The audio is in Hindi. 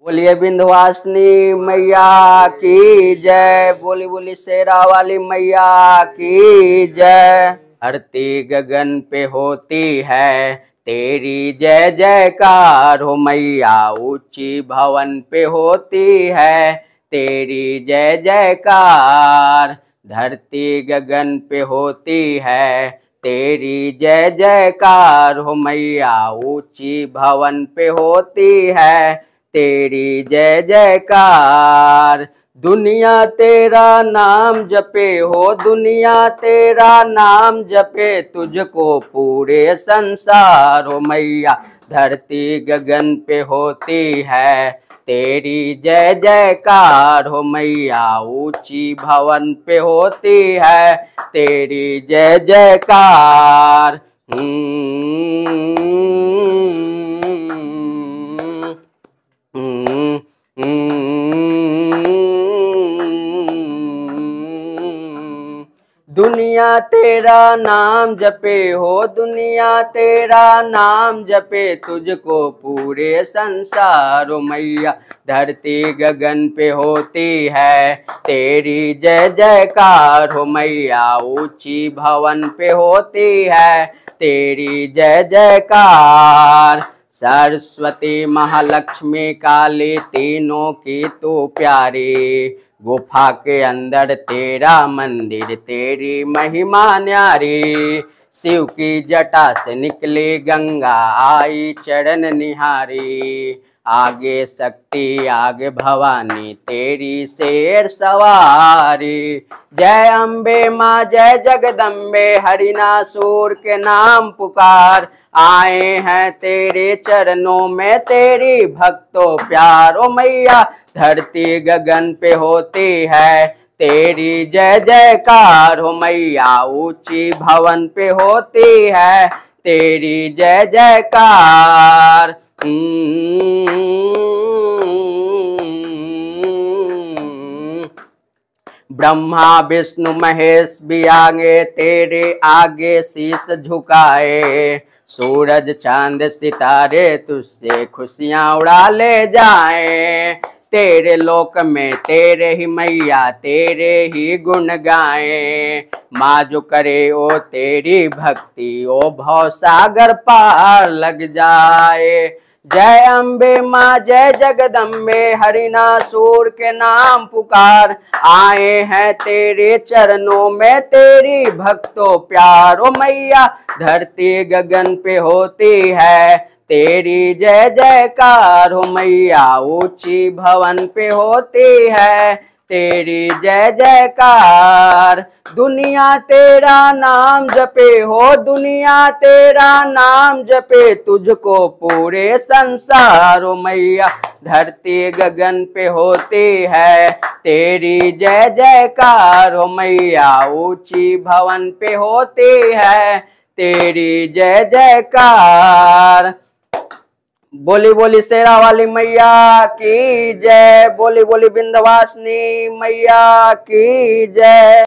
बोलिए विंध्यवासिनी मैया की जय। बोली बोली शेरा वाली मैया की जय। धरती गगन पे होती है तेरी जय जयकार हो मैया, ऊंची भवन पे होती है तेरी जय जयकार। धरती गगन पे होती है तेरी जय जयकार हो मैया, ऊंची भवन पे होती है तेरी जय जयकार। दुनिया तेरा नाम जपे हो, दुनिया तेरा नाम जपे, तुझको पूरे संसार हो मैया। धरती गगन पे होती है तेरी जय जयकार हो मैया, ऊंची भवन पे होती है तेरी जय जयकार। दुनिया तेरा नाम जपे हो, दुनिया तेरा नाम जपे, तुझको पूरे संसार मैया। धरती गगन पे होती है तेरी जय जयकार हो मैया, ऊंची भवन पे होती है तेरी जय जयकार। सरस्वती महालक्ष्मी काली तीनों की तू प्यारी, गुफा के अंदर तेरा मंदिर तेरी महिमा न्यारी। शिव की जटा से निकली गंगा आई चरण निहारी, आगे शक्ति आगे भवानी तेरी शेर सवारी। जय अम्बे माँ जय जगदम्बे, हरिनासुर के नाम पुकार, आए हैं तेरे चरणों में तेरी भक्तों प्यारो मैया। धरती गगन पे होती है तेरी जय जयकार हो मैया, ऊंची भवन पे होती है तेरी जय जयकार। ब्रह्मा विष्णु महेश भी आगे तेरे आगे शीश झुकाए, सूरज चांद सितारे तुझसे खुशियां उड़ा ले जाए। तेरे लोक में तेरे ही मैया तेरे ही गुण गाए, माँ जो करे ओ तेरी भक्ति ओ भव सागर पार लग जाए। जय अम्बे माँ जय जगदम्बे, हरिनासुर के नाम पुकार, आए हैं तेरे चरणों में तेरी भक्तों प्यारो मैया। धरती गगन पे होती है तेरी जय जयकार हो मैया, ऊंची भवन पे होती है तेरी जय जयकार। दुनिया तेरा नाम जपे हो, दुनिया तेरा नाम जपे, तुझको पूरे संसार हो मैया। धरती गगन पे होती है तेरी जय जयकार हो मैया, ऊंची भवन पे होती है तेरी जय जयकार। बोली बोली शेरा वाली मैया की जय। बोली बोली विंध्यवासिनी मैया की जय।